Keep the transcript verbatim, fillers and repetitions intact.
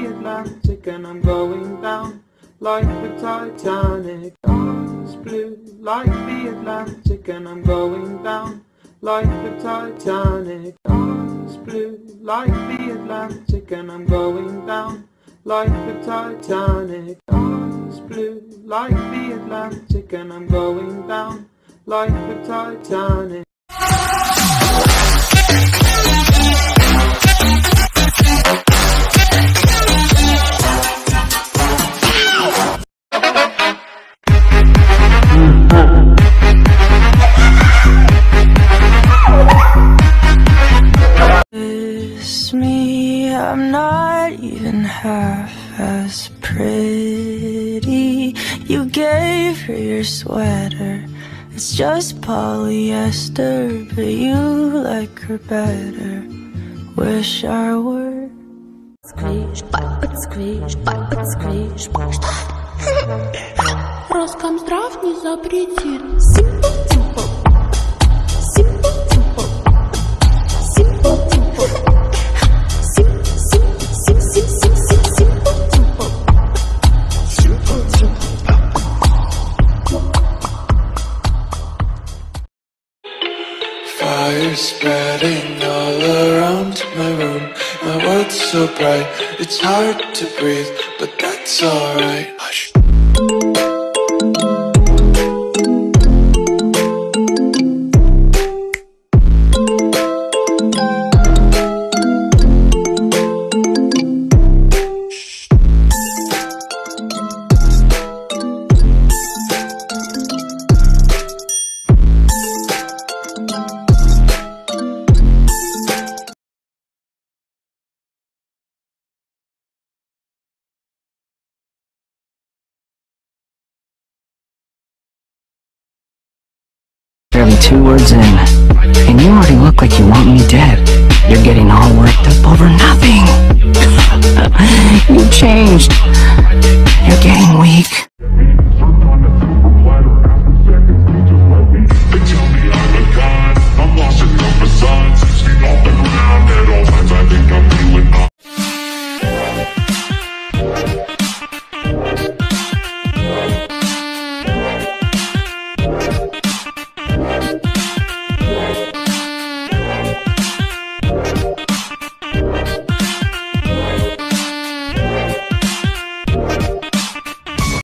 Atlantic and I'm going down like the Titanic. Eyes blue like the Atlantic and I'm going down like the Titanic. Eyes blue like the Atlantic and I'm going down like the Titanic. Eyes blue like the Atlantic and I'm going down like the Titanic. Kiss me, I'm not even half as pretty. You gave her your sweater, it's just polyester, but you like her better. Wish I were. Сквиш, папа, сквиш, папа, сквиш. Роскомздрав не запретит. Simple, simple. Simple, simple. Simple, simple. Sim, sim, sim, sim, sim, sim, simple, simple. Simple, simple. Fire spreading all around my room. My world's so bright, it's hard to breathe, but that's alright. Hush. Barely two words in, and you already look like you want me dead.